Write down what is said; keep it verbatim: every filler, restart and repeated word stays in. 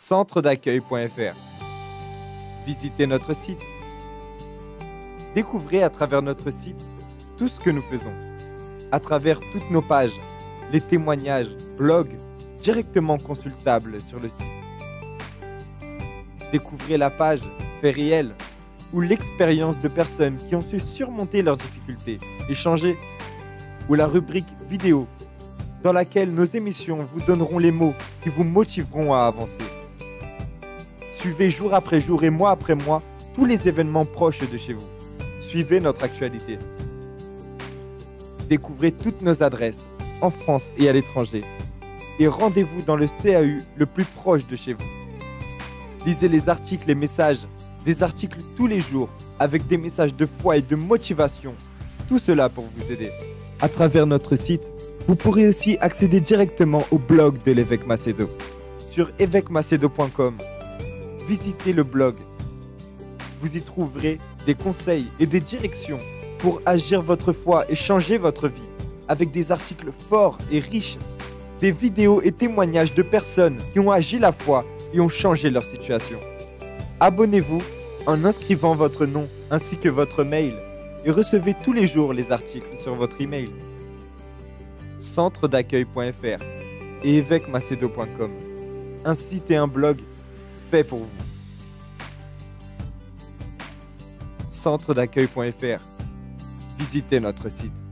centre d'accueil point F R. Visitez notre site. Découvrez à travers notre site tout ce que nous faisons. À travers toutes nos pages, les témoignages, blogs, directement consultables sur le site. Découvrez la page Faits réels, ou l'expérience de personnes qui ont su surmonter leurs difficultés et changer, ou la rubrique vidéo, dans laquelle nos émissions vous donneront les mots qui vous motiveront à avancer. Suivez jour après jour et mois après mois tous les événements proches de chez vous. Suivez notre actualité. Découvrez toutes nos adresses, en France et à l'étranger. Et rendez-vous dans le C A U le plus proche de chez vous. Lisez les articles et messages, des articles tous les jours, avec des messages de foi et de motivation. Tout cela pour vous aider. À travers notre site, vous pourrez aussi accéder directement au blog de l'évêque Macedo. Sur évêque macedo point com, visitez le blog. Vous y trouverez des conseils et des directions pour agir votre foi et changer votre vie, avec des articles forts et riches, des vidéos et témoignages de personnes qui ont agi la foi et ont changé leur situation. Abonnez-vous en inscrivant votre nom ainsi que votre mail et recevez tous les jours les articles sur votre email. centre d'accueil point F R et évêque macedo point com, un site et un blog fait pour vous. centre d'accueil point F R. Visitez notre site.